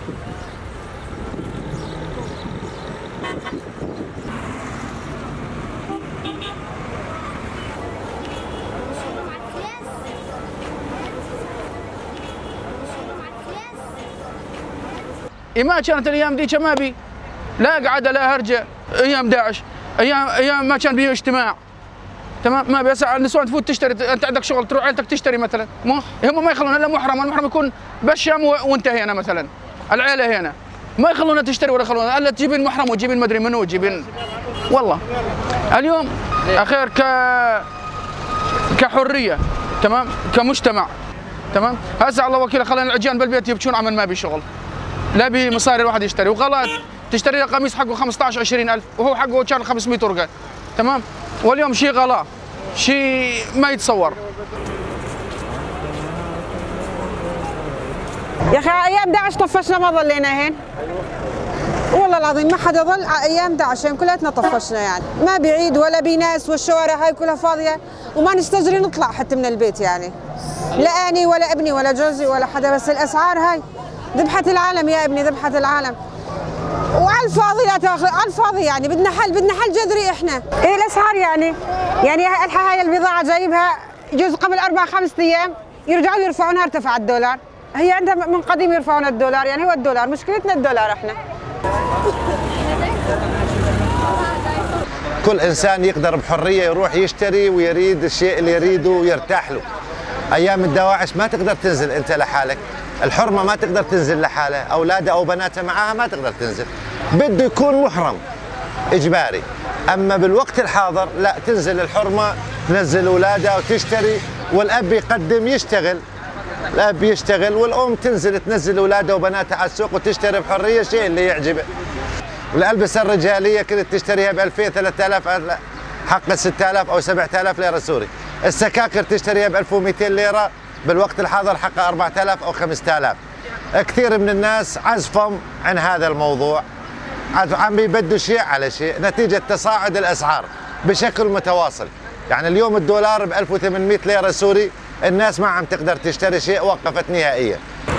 ما كانت الايام ذيك ما بي لا قعده لا هرجه، ايام داعش، ايام ما كان بيه اجتماع. تمام، ما بيسع النسوان تفوت تشتري، انت عندك شغل تروح عيلتك تشتري مثلا، هم ما يخلون الا محرم، المحرم يكون بالشام وانت هنا مثلا، العيله هنا ما يخلونها تشتري ولا يخلونها الا تجيبين محرم وتجيبين مدري منو وتجيبين. والله اليوم اخير كحريه، تمام، كمجتمع، تمام. هسه الله وكيل خلينا العجان بالبيت يبكون عمل ما بي شغل، لا بي مصاري الواحد يشتري، وغلط تشتري له قميص حقه 15 20000 وهو حقه كان 500 ورقه، تمام. واليوم شيء غلا، شيء ما يتصور. يا اخي ايام داعش طفشنا ما ظلينا هين، والله العظيم ما حدا ظل ايام داعش، كلياتنا طفشنا يعني، ما بعيد ولا بناس، والشوارع هاي كلها فاضيه وما نستجري نطلع حتى من البيت يعني، لا اني ولا ابني ولا جوزي ولا حدا، بس الاسعار هاي ذبحت العالم يا ابني، ذبحت العالم، وعلى الفاضي لا تاخذ، على الفاضي يعني، بدنا حل جذري احنا. ايه الاسعار يعني هاي البضاعه جايبها جزء قبل 4 5 ايام يرجعوا يرفعونها، ارتفع الدولار، هي عندها من قديم يرفعون الدولار، يعني هو الدولار، مشكلتنا الدولار احنا. كل انسان يقدر بحريه يروح يشتري ويريد الشيء اللي يريده ويرتاح له. ايام الدواعش ما تقدر تنزل انت لحالك، الحرمه ما تقدر تنزل لحالها، اولادها او بناتها معاها ما تقدر تنزل، بده يكون محرم اجباري. اما بالوقت الحاضر لا، تنزل الحرمه تنزل اولادها وتشتري، والاب يقدم يشتغل، الاب يشتغل والام تنزل تنزل اولادها وبناتها على السوق وتشتري بحريه الشيء اللي يعجبه. الالبسه الرجاليه كنت تشتريها ب 2000 3000 حق 6000 او 7000 ليره سوري، السكاكر تشتريها ب 1200 ليره، بالوقت الحاضر حقها 4000 او 5000. كثير من الناس عزفهم عن هذا الموضوع، عم يبدوا شيء على شيء نتيجه تصاعد الاسعار بشكل متواصل. يعني اليوم الدولار ب 1800 ليره سوري، الناس ما عم تقدر تشتري شيء، وقفت نهائيا.